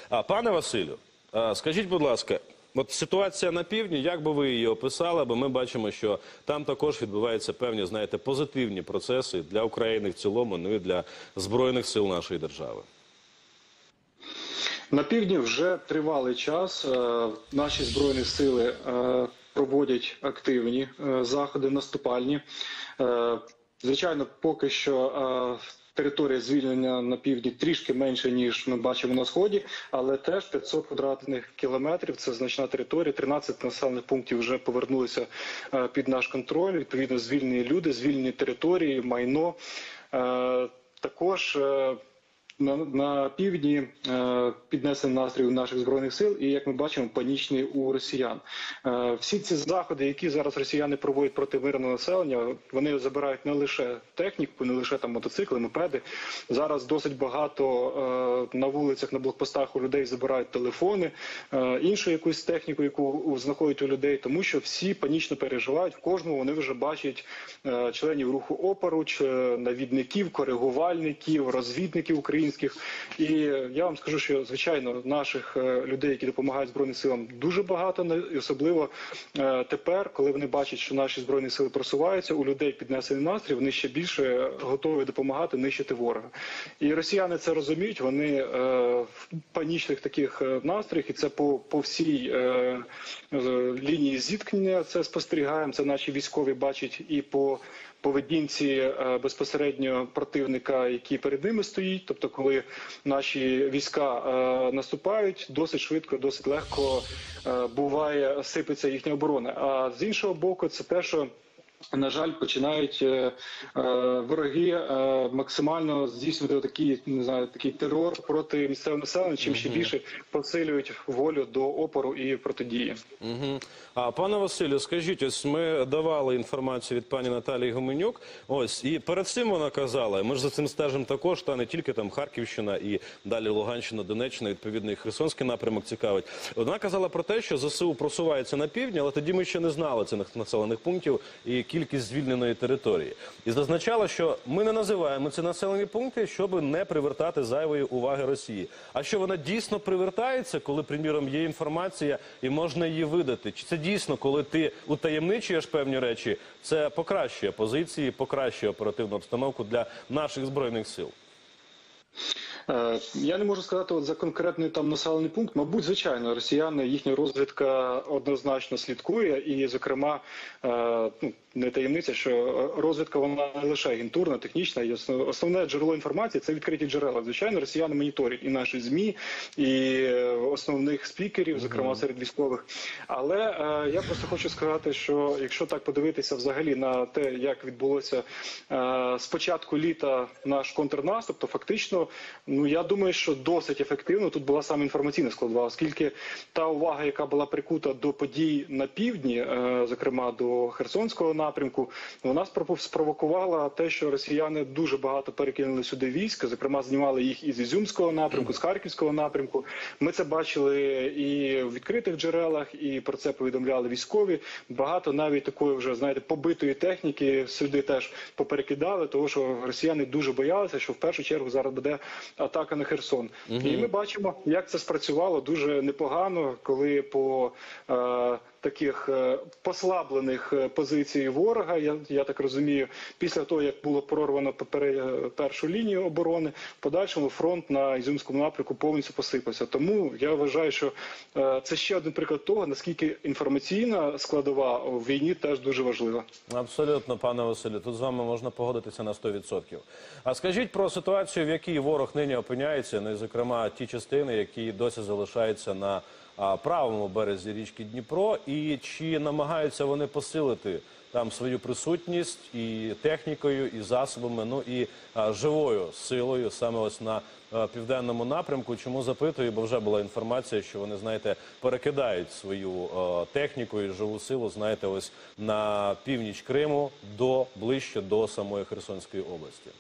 Пане Василю, скажіть, будь ласка, от ситуація на півдні, як би ви її описали, бо ми бачимо, що там також відбуваються певні, знаєте, позитивні процеси для України в цілому, ну і для Збройних сил нашої держави. На півдні вже тривалий час наші Збройні сили проводять активні заходи наступальні. Звичайно, поки що територія звільнення на півдні трішки менше, ніж ми бачимо на Сході, але теж 500 квадратних кілометрів – це значна територія. 13 населених пунктів вже повернулися під наш контроль. Відповідно, звільнені люди, звільнені території, майно. Також на півдні піднесений настрій у наших Збройних сил і, як ми бачимо, панічний у росіян. Всі ці заходи, які зараз росіяни проводять проти мирного населення, вони забирають не лише техніку, не лише там мотоцикли, мопеди. Зараз досить багато на вулицях, на блокпостах у людей забирають телефони, іншу якусь техніку, яку знаходять у людей, тому що всі панічно переживають. В кожному вони вже бачать членів руху опору, навідників, коригувальників, розвідників українських. І я вам скажу, що, звичайно, наших людей, які допомагають Збройним силам, дуже багато, і особливо тепер, коли вони бачать, що наші Збройні сили просуваються, у людей піднесений настрій, вони ще більше готові допомагати нищити ворога. І росіяни це розуміють, вони в панічних таких настроях, і це по всій лінії зіткнення це спостерігаємо, це наші військові бачать і по поведінці безпосередньо противника, який перед ними стоїть. Тобто, коли наші війська наступають, досить швидко, досить легко буває, сипеться їхня оборона. А з іншого боку, це те, що, на жаль, починають вороги максимально здійснювати такий, не знаю, такий терор проти місцевого населення, чим ще більше посилюють волю до опору і протидії. Пане Василю, скажіть, ось ми давали інформацію від пані Наталії Гуменюк, ось, і перед цим вона казала, ми ж за цим стежимо також, та не тільки там Харківщина і далі Луганщина, Донеччина, відповідно і Херсонський напрямок цікавить. Вона казала про те, що ЗСУ просувається на півдні, але тоді ми ще не знали цих населених пунктів і кількість звільненої території. І зазначала, що ми не називаємо ці населені пункти, щоб не привертати зайвої уваги Росії. А що вона дійсно привертається, коли, приміром, є інформація і можна її видати? Чи це дійсно, коли ти утаємничуєш певні речі, це покращує позиції, покращує оперативну обстановку для наших Збройних сил? Я не можу сказати за конкретний там населений пункт. Мабуть, звичайно, росіяни, їхня розвідка однозначно слідкує. І, зокрема, не таємниця, що розвідка, вона не лише агентурна, технічна. І основне джерело інформації – це відкриті джерела. Звичайно, росіяни моніторять і наші ЗМІ, і основних спікерів, зокрема серед військових. Але я просто хочу сказати, що якщо так подивитися взагалі на те, як відбулося з початку літа наш контрнаступ, то фактично, я думаю, що досить ефективно тут була саме інформаційна складова, оскільки та увага, яка була прикута до подій на півдні, зокрема до Херсонського напрямку, вона спровокувала те, що росіяни дуже багато перекинули сюди військ, зокрема знімали їх із Ізюмського напрямку, з Харківського напрямку. Ми це бачили і в відкритих джерелах, і про це повідомляли військові. Багато навіть такої вже, знаєте, побитої техніки сюди теж поперекидали, тому що росіяни дуже боялися, що в першу чергу зараз буде атака на Херсон. І ми бачимо, як це спрацювало дуже непогано, коли по таких послаблених позицій ворога, я так розумію, після того, як було прорвано першу лінію оборони, в подальшому фронт на Ізюмському напрямку повністю посипався. Тому я вважаю, що це ще один приклад того, наскільки інформаційна складова в війні теж дуже важлива. Абсолютно, пане Василю, тут з вами можна погодитися на 100%. А скажіть про ситуацію, в якій ворог нині опиняється, ну і, зокрема, ті частини, які досі залишаються на правому березі річки Дніпро, і чи намагаються вони посилити там свою присутність і технікою, і засобами, ну і живою силою саме ось на південному напрямку. Чому запитую? Бо вже була інформація, що вони, знаєте, перекидають свою техніку і живу силу, знаєте, ось на північ Криму, ближче до самої Херсонської області.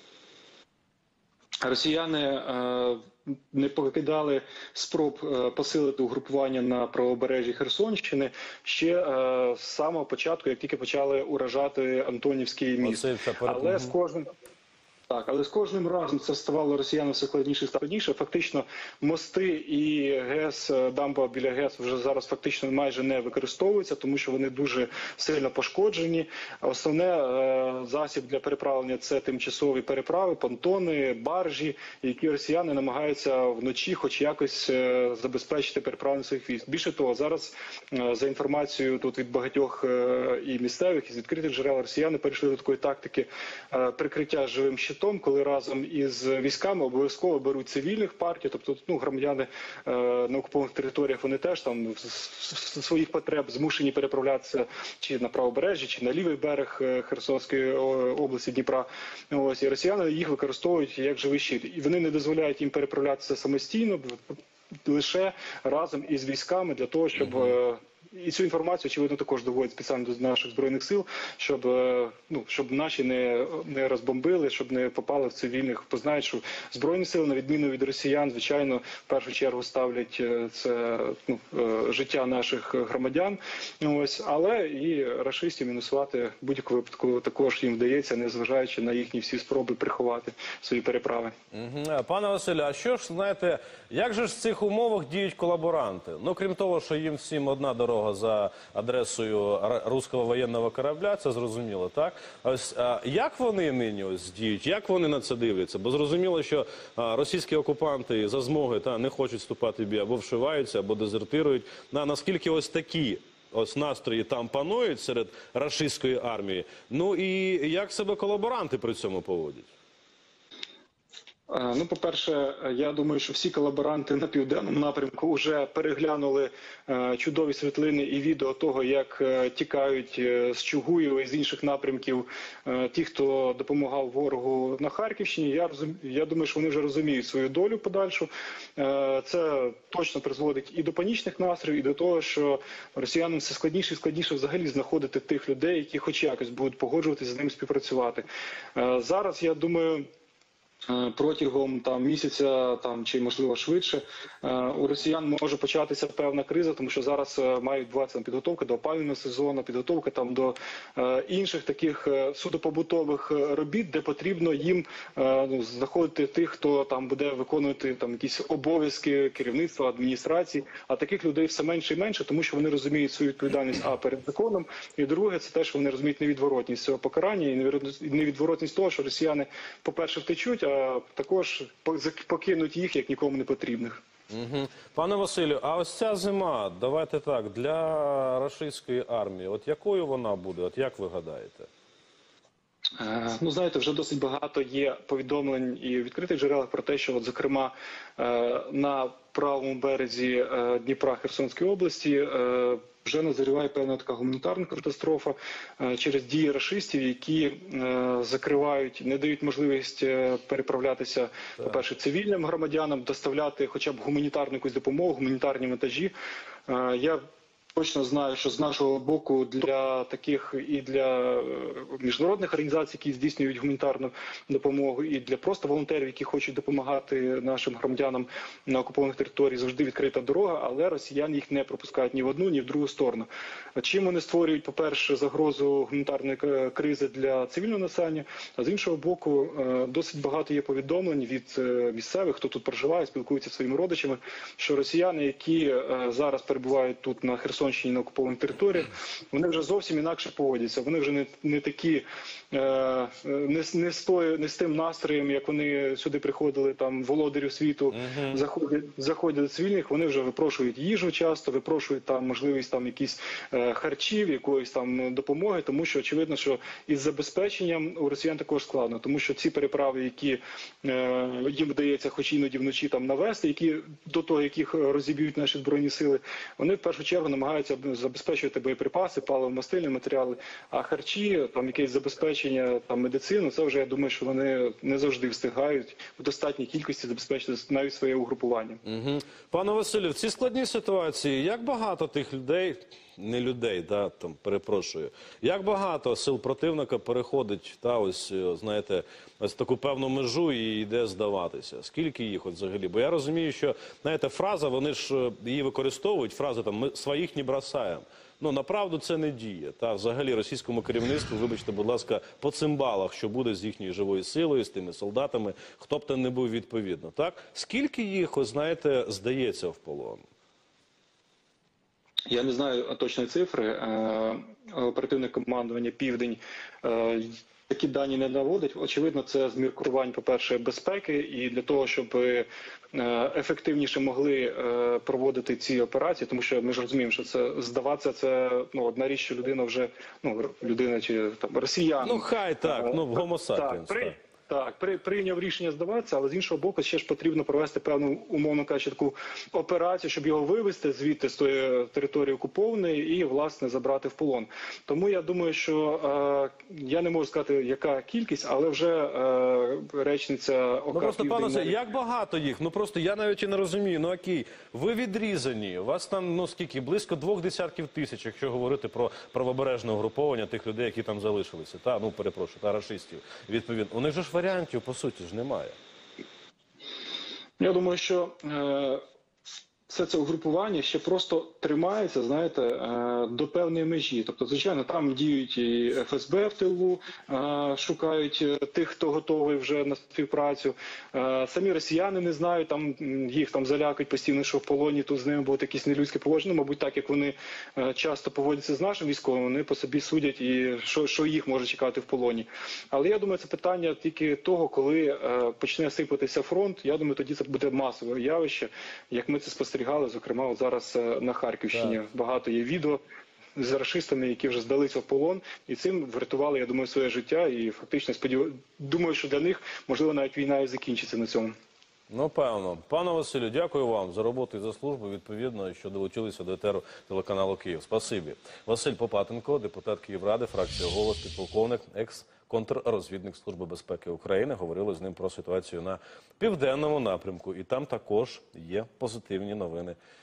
Росіяни не покидали спроб посилити угрупування на правобережжі Херсонщини ще з самого початку, як тільки почали уражати Антонівський міст. Але з кожним... Так, але з кожним разом це ставало росіянам все складніше і складніше. Фактично мости і ГЕС, дамба біля ГЕС вже зараз фактично майже не використовуються, тому що вони дуже сильно пошкоджені. Основне засіб для переправлення – це тимчасові переправи, понтони, баржі, які росіяни намагаються вночі хоч якось забезпечити переправлення своїх військ. Більше того, зараз за інформацією тут від багатьох і місцевих, і з відкритих джерел, росіяни перейшли до такої тактики прикриття живим щитом, коли разом із військами обов'язково беруть цивільних партій, тобто громадяни на окупованих територіях, вони теж там з своїх потреб змушені переправлятися чи на правобережжя, чи на лівий берег Херсонської області Дніпра. Ось, і росіяни їх використовують як живий щит. І вони не дозволяють їм переправлятися самостійно, лише разом із військами для того, щоб... І цю інформацію, очевидно, також доводять спеціально до наших Збройних сил, щоб наші не розбомбили, щоб не попали в цивільних. Познають, що Збройні сили, на відміну від росіян, звичайно, в першу чергу ставлять це життя наших громадян. Ось, але і рашистів мінусувати в будь-якому випадку також їм вдається, незважаючи на їхні всі спроби приховати свої переправи. Пане Василю, а що ж, знаєте, як же ж в цих умовах діють колаборанти? Ну, крім того, що їм всім одна дорога за адресою руського воєнного корабля, це зрозуміло, так? Ось, як вони нині ось діють, як вони на це дивляться? Бо зрозуміло, що російські окупанти за змоги не хочуть вступати в бій, або вшиваються, або дезертирують. Наскільки ось такі настрої там панують серед рашистської армії? Ну і як себе колаборанти при цьому поводять? Ну, по-перше, я думаю, що всі колаборанти на південному напрямку вже переглянули чудові світлини і відео того, як тікають з Чугуєва і з інших напрямків ті, хто допомагав ворогу на Харківщині. Я думаю, що вони вже розуміють свою долю подальшу. Це точно призводить і до панічних настроїв, і до того, що росіянам все складніше і складніше взагалі знаходити тих людей, які хоч якось будуть погоджуватися з ним співпрацювати. Зараз, я думаю, протягом місяця чи можливо швидше у росіян може початися певна криза, тому що зараз має відбуватися підготовка до опалювального сезону, підготовка до інших таких судопобутових робіт, де потрібно їм знаходити тих, хто буде виконувати якісь обов'язки керівництва, адміністрації, а таких людей все менше і менше, тому що вони розуміють свою відповідальність перед законом, і друге, це те, що вони розуміють невідворотність цього покарання і невідворотність того, що росіяни, по-перше, втечуть, а також покинуть їх як нікому не потрібних. Пане Василю, а ось ця зима, давайте так, для рашистської армії, от якою вона буде, от як ви гадаєте? Ну, знаєте, вже досить багато є повідомлень і в відкритих джерелах про те, що, зокрема, на правому березі Дніпра Херсонської області вже назріває певна така гуманітарна катастрофа через дії рашистів, які закривають, не дають можливість переправлятися, по-перше, цивільним громадянам, доставляти хоча б гуманітарну якусь допомогу, гуманітарні вантажі. Я точно знаю, що з нашого боку для таких і для міжнародних організацій, які здійснюють гуманітарну допомогу, і для просто волонтерів, які хочуть допомагати нашим громадянам на окупованих територіях, завжди відкрита дорога, але росіяни їх не пропускають ні в одну, ні в другу сторону. Чим вони створюють, по-перше, загрозу гуманітарної кризи для цивільного населення, а з іншого боку, досить багато є повідомлень від місцевих, хто тут проживає, спілкується зі своїми родичами, що росіяни, які зараз перебувають тут на Херсонщині, на окупованих територіях, вони вже зовсім інакше поводяться. Вони вже не такі, не з тим настроєм, як вони сюди приходили, володарів світу, заходять до цивільних, вони вже випрошують їжу часто, випрошують можливість якісь харчів, якоїсь допомоги, тому що очевидно, що із забезпеченням у росіян також складно, тому що ці переправи, які їм вдається хоч іноді вночі навести, які до того, яких розіб'ють наші Збройні сили, вони в першу чергу намагаються забезпечувати боєприпаси, паливо-мастильні матеріали, а харчі, якесь забезпечення, медицину, це вже, я думаю, що вони не завжди встигають в достатній кількості забезпечити навіть своє угрупування. Пане Василю, в цій складній ситуації, як багато тих людей, не людей, перепрошую, як багато сил противника переходить, знаєте, ось таку певну межу і йде здаватися. Скільки їх от взагалі? Бо я розумію, що, знаєте, фраза, вони ж її використовують, фраза там «ми своїх не бросаємо». Ну, направду це не діє. Та взагалі російському керівництву, вибачте, будь ласка, по цимбалах, що буде з їхньою живою силою, з тими солдатами, хто б там не був відповідно. Так? Скільки їх, ось, знаєте, здається в полон? Я не знаю точної цифри. Оперативне командування «Південь» такі дані не наводить. Очевидно, це з міркувань, по-перше, безпеки, і для того, щоб ефективніше могли проводити ці операції, тому що ми ж розуміємо, що це здаватися, це одна річ, що людина вже, людина чи там росіян. Ну, хай так, Homo sapiens. Прийняв рішення здаватися, але з іншого боку, ще ж потрібно провести певну, умовно кажучи, таку операцію, щоб його вивезти звідти, з тої території окупованої і, власне, забрати в полон. Тому я думаю, що я не можу сказати, яка кількість, але вже речниця ОК Просто, пане, «Південь», як багато їх? Ну, просто я навіть і не розумію. Ну, окей, ви відрізані, у вас там, скільки, близько 2 десятків тисяч, якщо говорити про правобережне угруповання тих людей, які там залишилися, та рашистів, відповідно. У них же ж варіантів, по суті, ж немає. Я думаю, що все це угрупування ще просто тримається, знаєте, до певної межі. Тобто, звичайно, там діють і ФСБ в тилу, шукають тих, хто готовий вже на співпрацю. Самі росіяни не знають, там їх там залякають постійно, що в полоні тут з ними будуть якісь нелюдські поводження. Мабуть, так як вони часто поводяться з нашим військовим, вони по собі судять, і що їх може чекати в полоні. Але я думаю, це питання тільки того, коли почне сипатися фронт. Я думаю, тоді це буде масове явище, як ми це спостерігали, зокрема, от зараз на Харківщині. Так. Багато є відео з рашистами, які вже здалися в полон, і цим врятували, я думаю, своє життя. І фактично, думаю, що для них, можливо, навіть війна і закінчиться на цьому. Ну, певно. Пане Василю, дякую вам за роботу і за службу, відповідно, що долучилися до етеру телеканалу «Київ». Спасибі. Василь Попатенко, депутат Київради, фракція «Голос», підполковник, екс-контррозвідник Служби безпеки України. Говорили з ним про ситуацію на південному напрямку. І там також є позитивні новини.